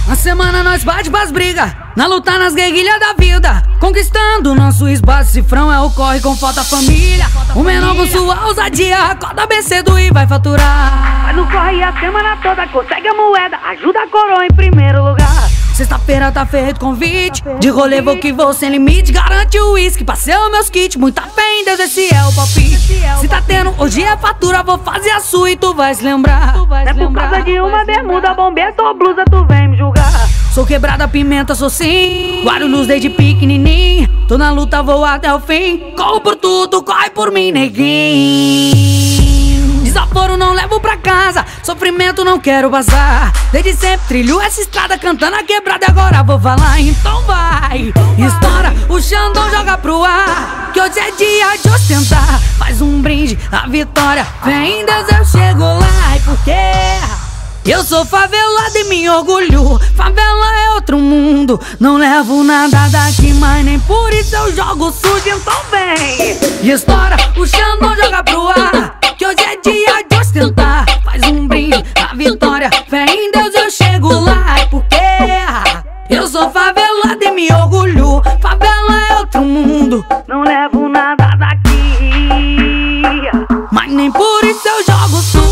Na semana nós bate pras brigas, na luta nas guerrilhas da vida, conquistando nosso espaço. Cifrão é o corre com falta família. O menor com sua ousadia acorda bem cedo e vai faturar. Mas não corre a semana toda, consegue a moeda, ajuda a coroa em primeiro lugar. Sexta-feira tá feito convite, de rolê vou que vou sem limite. Garante o uísque, passei os meus kits, muita fé em Deus, esse é o palpite. Se tá tendo hoje é fatura, vou fazer a sua e tu vai se lembrar. É por causa de uma bermuda, bombeta ou blusa, tu vem me julgar. Sou quebrada, pimenta, sou sim. Guarulhos desde pequenininho, tô na luta, vou até o fim. Corro por tudo, corre por mim, neguinho. Desaforo não levo pra casa, sofrimento não quero vazar. Desde sempre trilho essa estrada, cantando a quebrada, agora vou falar, então vai. Estoura, o Xandão joga pro ar, que hoje é dia de ostentar. Faz um brinde, a vitória, vem em Deus eu chego lá. E por quê? Eu sou favelado e me orgulho, favela é outro mundo. Não levo nada daqui, mas nem por isso eu jogo sujo, então vem. E estoura, o Xandão joga pro ar, que hoje é dia de ostentar. Faz um brinde, a vitória, fé em Deus eu chego lá. E por quê? Eu sou favelado e me orgulho, favela é outro mundo. Não levo nada daqui, mas nem por isso eu jogo sujo.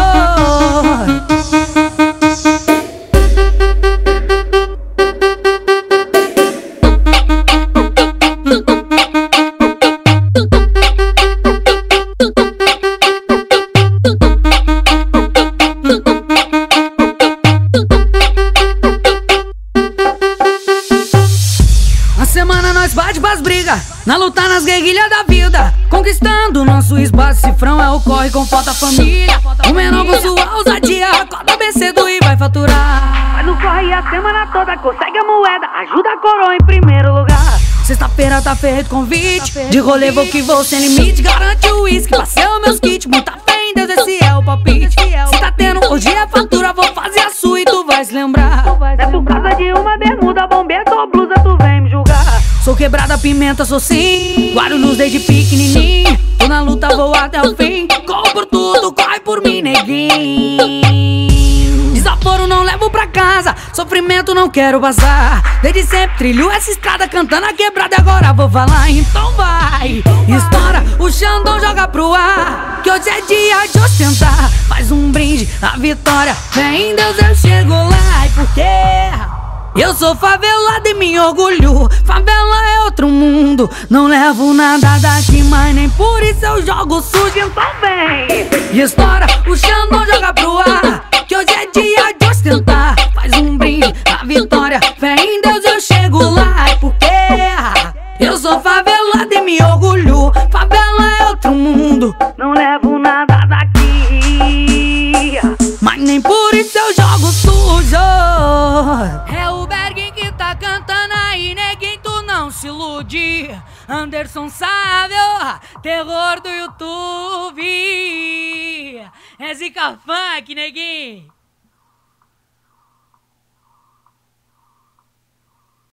Semana nós bate pras brigas, na luta nas guerrilhas da vida, conquistando nosso espaço. Cifrão é o corre com falta família. O menor com sua ousadia acorda bem cedo e vai faturar. Mas não corre a semana toda, consegue a moeda, ajuda a coroa em primeiro lugar. Sexta-feira tá feito convite, de rolê vou que vou sem limite. Garante o uísque, passei os meus kits, muita fé em Deus, esse é o palpite. Se tá tendo hoje é fatura, vou fazer a sua e tu vai se lembrar. É por causa de uma bermuda, bombeta ou blusa, tu vem me julgar. Sou quebrada, pimenta, sou sim. Guarulhos desde pequenininho, tô na luta, vou até o fim. Corro por tudo, corre por mim, neguinho. Desaforo não levo pra casa, sofrimento não quero vazar. Desde sempre trilho essa estrada, cantando a quebrada, agora vou falar, então vai. Estoura, o Xandão joga pro ar, que hoje é dia de ostentar. Faz um brinde, a vitória, vem em Deus eu chego lá. E por quê? Eu sou favelado e me orgulho, favela é outro mundo. Não levo nada daqui, mas nem por isso eu jogo sujo, então vem. E estoura, o Xandão joga pro ar, que hoje é dia de ostentar. Faz um brinde, a vitória, fé em Deus eu chego lá. E por quê? Eu sou favelado e me orgulho, favela é outro mundo. Não levo nada daqui, mas nem por isso eu jogo sujo. É o Berguinho que tá cantando aí, neguinho, tu não se ilude. Anderson Sábio, terror do YouTube. É Zica Funk, neguinho.